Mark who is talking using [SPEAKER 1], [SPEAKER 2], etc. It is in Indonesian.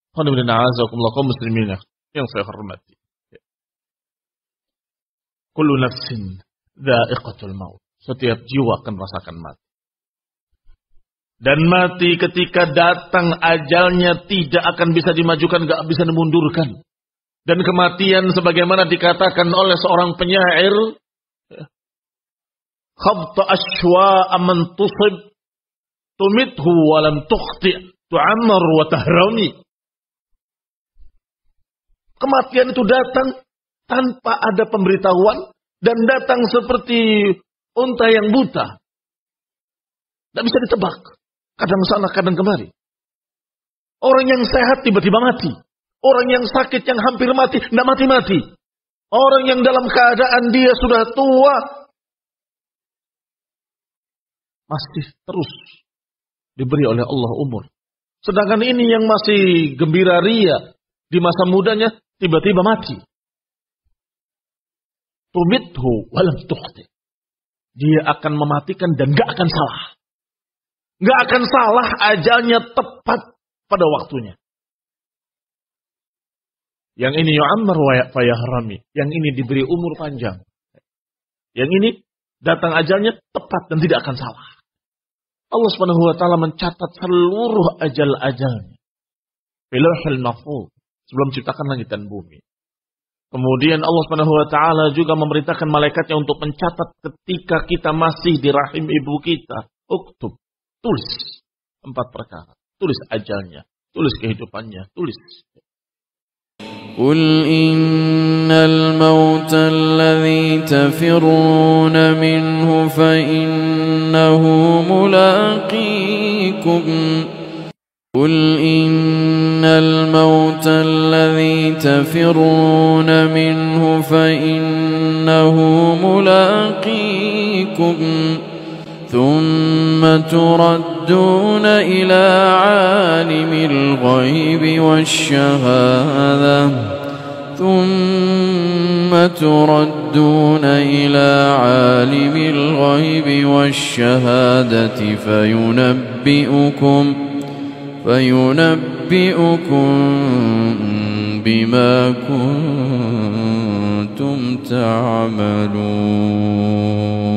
[SPEAKER 1] Kaum muslimin yang saya hormati. Kullu nafsin dha'iqatul maut. Setiap jiwa akan merasakan mati. Dan mati ketika datang ajalnya tidak akan bisa dimajukan, gak bisa dimundurkan. Dan kematian sebagaimana dikatakan oleh seorang penyair, khabta ashwa'a man tusib tumithu walam tukhti' tu'ammar wa tahrami. Kematian itu datang tanpa ada pemberitahuan dan datang seperti unta yang buta. Tidak bisa ditebak. Kadang sana, kadang kemari. Orang yang sehat tiba-tiba mati. Orang yang sakit yang hampir mati, tidak mati-mati. Orang yang dalam keadaan dia sudah tua, masih terus diberi oleh Allah umur. Sedangkan ini yang masih gembira ria di masa mudanya, tiba-tiba mati. Tumithu walam tukhti. Dia akan mematikan dan gak akan salah. Gak akan salah, ajalnya tepat pada waktunya. Yang ini yu'ammar wa fayahrami. Yang ini diberi umur panjang. Yang ini datang ajalnya tepat dan tidak akan salah. Allah Subhanahu wa taala mencatat seluruh ajal-ajalnya. Fil lauhil mahfuz, sebelum ciptakan langit dan bumi. Kemudian Allah Subhanahu wa taala juga memerintahkan malaikatnya untuk mencatat ketika kita masih di rahim ibu kita. Uktub, tulis 4 perkara. Tulis ajalnya, tulis kehidupannya, tulis.
[SPEAKER 2] قل إن الموت الذي تفرون منه فإنه ملاقيكم قل إن الموت الذي تفرون منه فإنه ملاقيكم ثم تردون إلى عالم الغيب والشهادة ثم تردون إلى عالم الغيب والشهادة فينبئكم بما كنتم تعملون